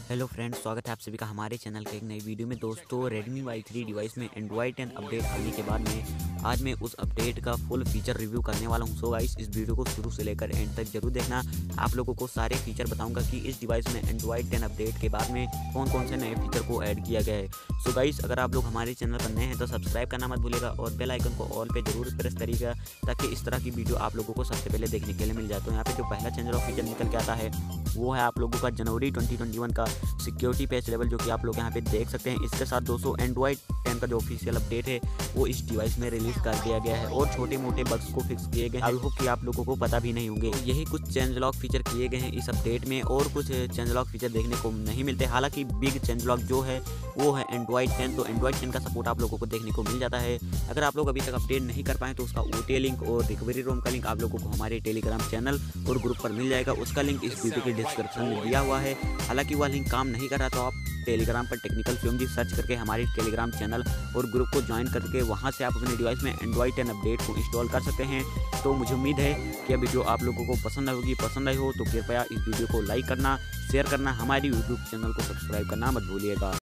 Hello friends, स्वागत है आप सभी का हमारे चैनल के एक नई वीडियो में। दोस्तों, Redmi Y3 डिवाइस में Android 10 अपडेट आने के बाद में आज मैं उस अपडेट का फुल फीचर रिव्यू करने वाला हूं। सो गाइस, इस वीडियो को शुरू से लेकर एंड तक जरूर देखना। आप लोगों को सारे फीचर बताऊंगा कि इस डिवाइस में Android 10 अपडेट के बाद में कौन कौन से नए फीचर को ऐड किया गया है। सो गाइस, अगर आप लोग हमारे चैनल पर नए हैं तो सब्सक्राइब करना मत भूलिएगा और बेल आइकन को ऑल पे जरूर प्रेस करिएगा ताकि इस तरह की वीडियो आप लोगों को सबसे पहले देखने के लिए मिल जाए। तो यहाँ पे जो पहला चेंज ऑफ फीचर निकल के आता है वो है आप लोगों का जनवरी 2021 का सिक्योरिटी पैच लेवल, जो कि आप लोग यहाँ पे देख सकते हैं। इसके साथ दोस्तों Android 10 का जो ऑफिशियल अपडेट है वो इस डिवाइस में रिलीज कर दिया गया है और छोटे मोटे बग्स को फिक्स किए गए हैं। आई होप कि आप लोगों को पता भी नहीं होंगे। यही कुछ चेंज लॉक फीचर किए गए हैं इस अपडेट में और कुछ चेंज लॉक फीचर देखने को नहीं मिलते। हालांकि बिग चेंज लॉक जो है वो है Android 10, तो Android 10 का सपोर्ट आप लोगों को देखने को मिल जाता है। अगर आप लोग अभी तक अपडेट नहीं कर पाए तो उसका OTA लिंक और रिकवरी रोम का लिंक आप लोगों को हमारे टेलीग्राम चैनल और ग्रुप पर मिल जाएगा। उसका लिंक इस वीडियो के डिस्क्रिप्शन में दिया हुआ है। हालांकि वह लिंक काम नहीं कर रहा तो आप टेलीग्राम पर टेक्निकल फ्यूम जी सर्च करके हमारे टेलीग्राम चैनल और ग्रुप को ज्वाइन करके वहां से आप अपने डिवाइस में Android 10 अपडेट को इंस्टॉल कर सकते हैं। तो मुझे उम्मीद है कि यह वीडियो आप लोगों को पसंद आई हो तो कृपया इस वीडियो को लाइक करना, शेयर करना, हमारी यूट्यूब चैनल को सब्सक्राइब करना मत भूलिएगा।